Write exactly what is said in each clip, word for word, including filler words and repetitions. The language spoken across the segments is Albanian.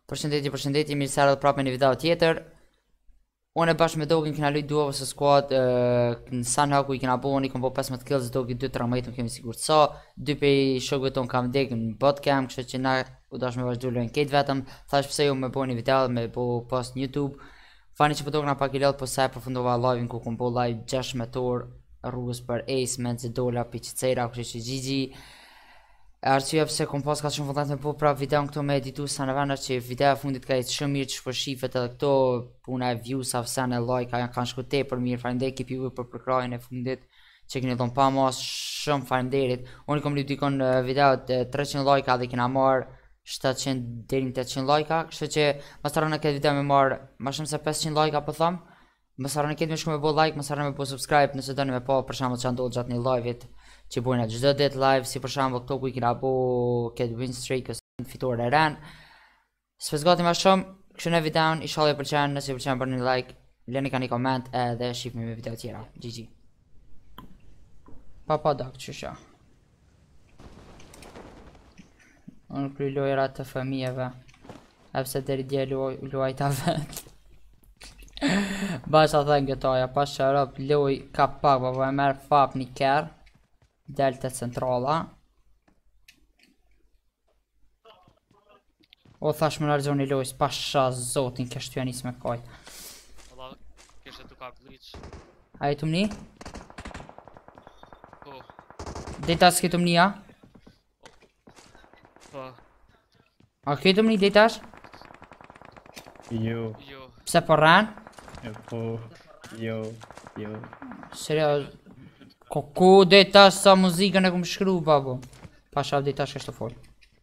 Përshëndetje, përshëndetje, mirë se ardhët prapë me një video tjetër. Unë e bashkë me Dogin kena lujt duo vs squad në Sunhawk ku i kena bo, unë i kom bo pesëmbëdhjetë kills, Dogi dy tërëmbëdhjetë, nuk kemi sigurt sa. Dy pej shokëve ton kam vdek në botcam, kështu që na u dash me vazhdu lojnë ketë vetëm. Thash pse ju me bo një video, me bo post në YouTube. Fani që po tokna pak i lodh, po sa e përfundova live-in ku kom bo live gjashtëdhjetë orë rrugës për Ace, me nëzë dola pi qicera, kështu që G G. Arsyeja pse kom pas ka shumë vullnet me po pra videon këto me editu sa në vena që video e fundit ka jetë shumë mirë që shpërshifet edhe këto puna e views, afsen e like, janë kanë shku tepër mirë, faleminderit ekip juve për përkrajin e fundit që keni dhënë pa mas, shumë faleminderit. Unë kom lyp dikon video treqind like dhe kena marr shtatëqind deri në tetëqind like, kështu që mos harroni këtë video me marr më shumë se pesëqind like po them. Mos harroni këtë me shku me bo like, mos harroni me bo subscribe nëse doni me pa për shembull çfarë ndodh gjatë një live-it që bojna çdo ditë live, si për shembull këto ku i kena bo këtë win streak ose fitore e ran. S'fezgati më shumë, kështu në videon, inshallah ju pëlqen, nëse ju pëlqen bëni like, lëni ka një koment edhe shihemi me video tjera. G G. Pa pa dak çësha. Unë kry lojra të fëmijëve, epse deri dje luajta vet. Basha thënë gëtoja, pas shërop loj ka pak, po e merë fap një kërë. Delta centrala. O thash më nërgjoni lojës, pasha zotin kështë janis me kaj. Allah, kështë të ka glitch. A i të mni? Po. Detas ki të mnia? Po. A ki të mni detas? Jo. Jo. Pse po rran? Po. Jo. Jo. Serios. Koku detas sa muzikën e kom shkru babo. Pasha detas kështë të fol.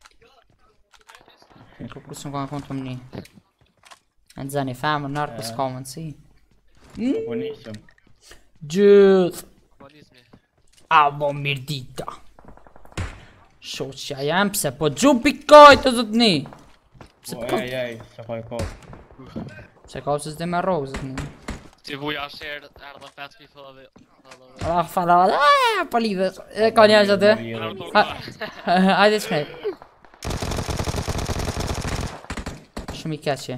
Koku së më kanë konë të mni. E në zani famë në nërë për s'kamën si. Po nisëm. Gjëth. Po nismi. A bo mirë dita. Shoqja jam pse po gjupi kaj të zëtni. Po ej ej, sa ka e ka. Pse ka pëse s'de me rogë zëtni. Ti vuja shërë, erdhën pesë mijë followë. Ah, fala, aaa, pa lidhe. E ka njerëz atë? Hajde shkej. Shumë i keqe.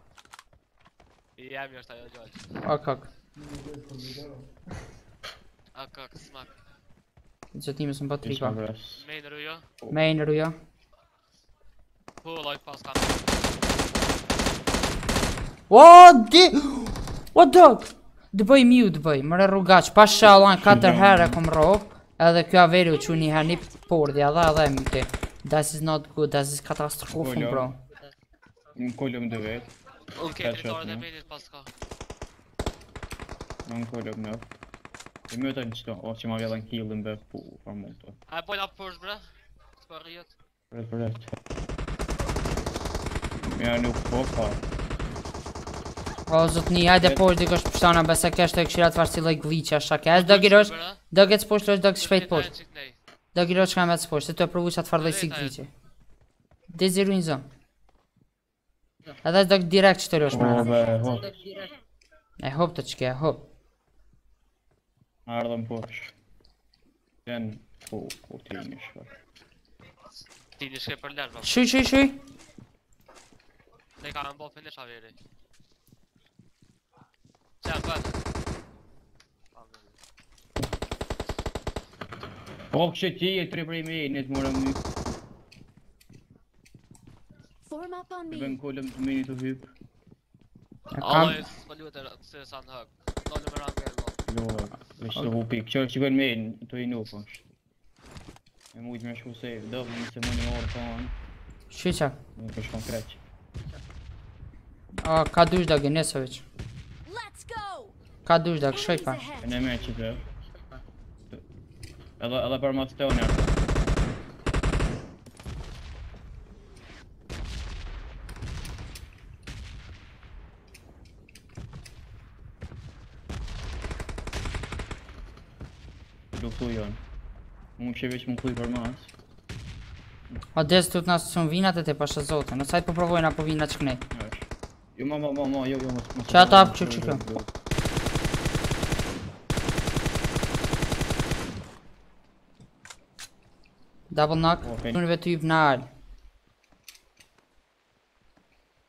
I jemi është ajo gjallë. Ok, ok. Ok, ok, smak. Gjëtime së më bëtë trika. Main rrujo. Main rrujo. Po, like pas kam. What di? What dog? Dë bëj mute bëj, mëre rrugaq, pas shalan katër herë kom rog. Edhe kjo averi u që një herë një pordi, edhe edhe e mute. This is not good, this is katastrofën bro. Në kollëm dë vetë. Unë ke dritarët e menit pas ka. Në kollëm në. E më të në qëto, o që ma vjellën killën bë pu, fa mund të. A e bojna përsh bre? S'pa rjet. Rët për rët. Ja nuk po pa. O zotni, hajde poshtë dikosh pështana, bese kështë e këshirat farë si loj glitcha shake. E do girosh, do gëtë poshtë, do gëtë shpejt poshtë. Do girosh ka me të poshtë, se të e provu që atë farë loj si glitche. Dhe ziru një zonë. Edhe do gëtë direkt që të rosh Po më. be, hop. E hop të qke, hop. Ardhëm posh. Gjenë, po, po ti një shfa. Ti një shke për lërë, bro. Shuj, shuj, shuj. Ne ka më bo finish averi. Qa bëtë? Po kështë ti e tre prej me, në të morëm një. Form up on Të me. bënë kollëm të meni të hypë. Allah e s'pa lutë se sa në hëk. Dollë me rangë e lo. Jo, veç të hupi, që që kënë me, të i nuk është. E mujtë me shku save, dëvë nëse më një orë të anë. Shuj qa. Nuk është konkret. O, ka dush da gënesë veç. Let's go. Ka dush da këshoj pa. E në me që të. Edhe edhe për më të të nërë. Luftu janë. Unë që veç më kuj për mas. O des të të nasë të shumë vinat e te pasha zote. Në sajt po provojnë apo vinat që kënej. Jo ma ma ma ma jo jo ma. Qa ta apë që që kjo. Double knock, Okay. unë vetë yp në alë.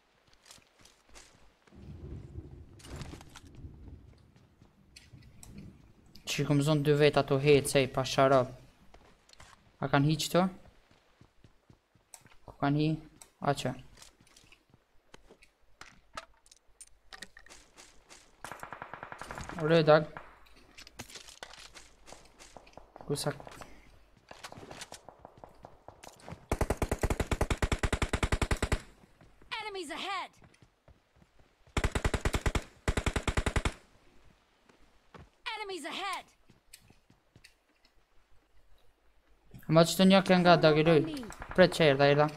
që kom zonë dy vet ato hecë, cej, pa sharab. A kanë hi qëto? Ku kanë hi? A që? Ure, dag. Kusa... Enemies ahead! Enemies ahead! Ma qëtë një kënë nga dag i luj. On me. Pret që erda, erda.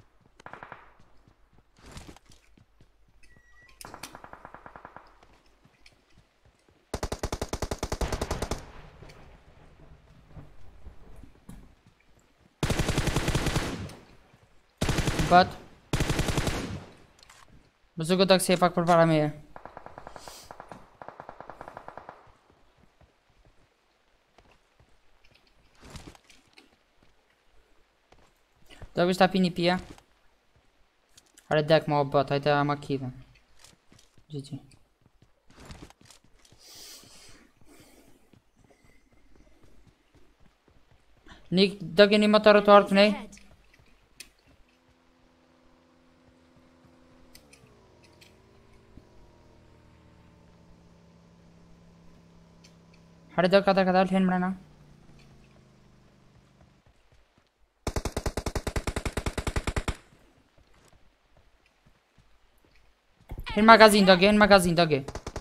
Bat. Më zë këtë si e pak për para meje. Do vishtë api një pia. Are dek ma o bat, hajte a ma kidhen. G G. Nik, do keni motorë të artë nej? Ahead. Hare do kada kada lhen mrena. Hen magazin doge, hen magazin doge.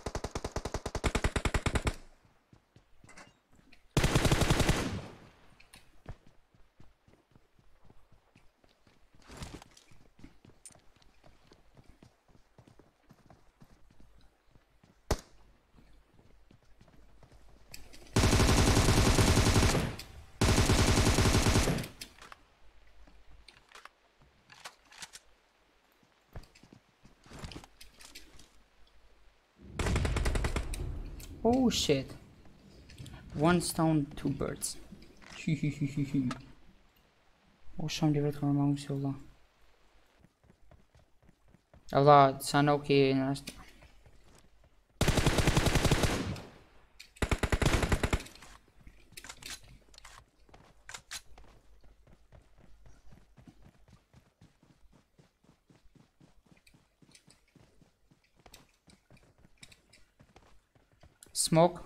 Oh shit. One stone, two birds. O shumë livet kërë më mësi Allah. Allah, sa në oke në ashtë. Smoke.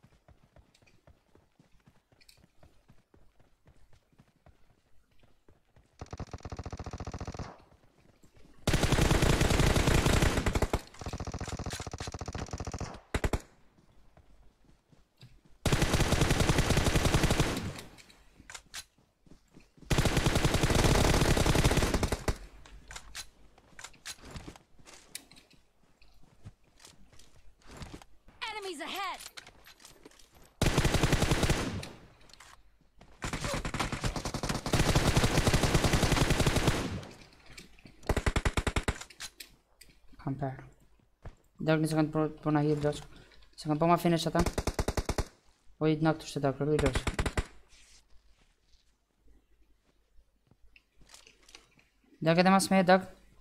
Enemies ahead! Kam per. Dag një sekund për, për na hirë doq. Sekund po ma finish ata. O i t'nak të shtë dag, kërdu i doq. Dag edhe mas me dag.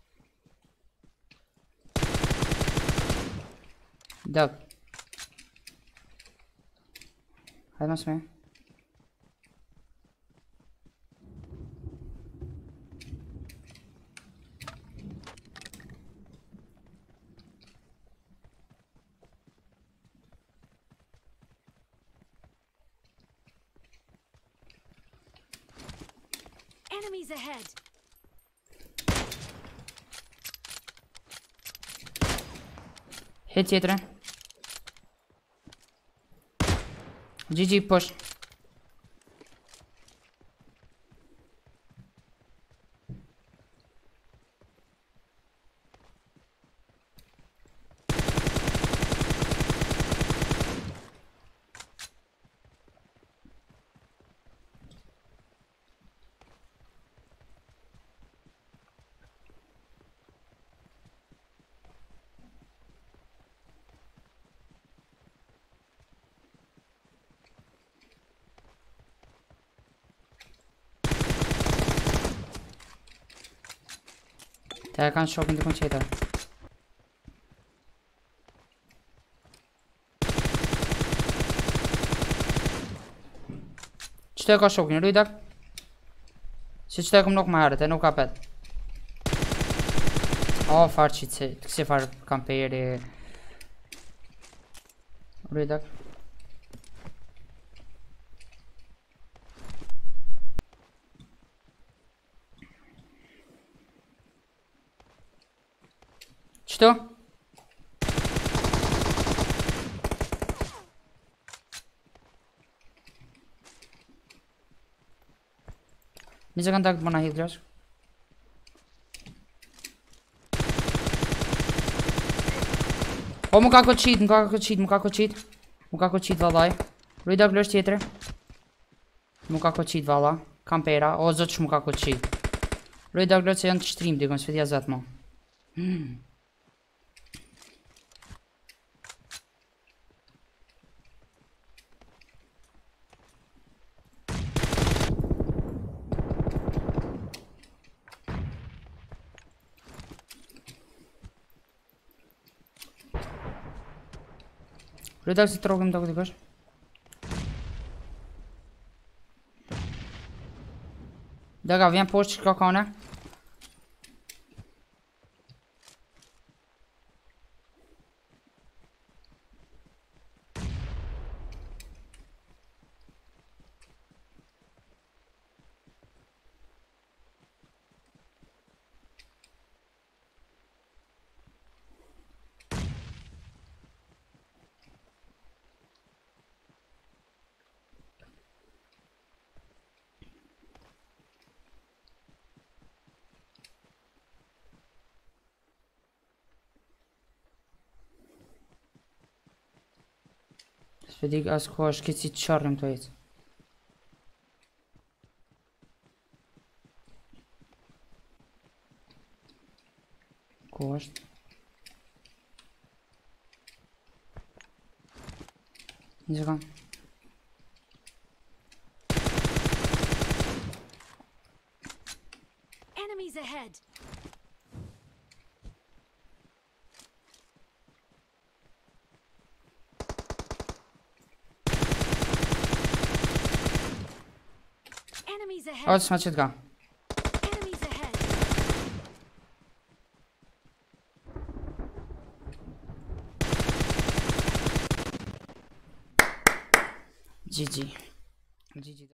Dag. Hajde mas me. Enemies ahead! Hit tjetëre. G G push. Ta e kanë shokin të kënë qeter. Qëto e ka shokin, rujtak? Si qëto e kom nuk ma herët, e nuk ka pet. O, farë qitë, të kësi farë kamperi. Rujtak. Qëto? Një sekund tak të bëna hit grash. O më ka koqit, më ka koqit, më ka koqit. Më ka koqit vallaj. Rujda klësh tjetër. Më ka koqit valla. Kampera, o zot që më ka koqit. Rujda klësh se janë të shtrim dikon, s'vetja zet mo. Hmm. Rujtak si të rogim të këtë dikosh. Daga, vjen poshtë që ka kane. S'vedik as ko është këtë si të qarëm të jetë. Ko është? Një sekund. Enemies ahead. Enemies ahead. O, të s'ma qëtë ka. Enemies ahead. G G. G G.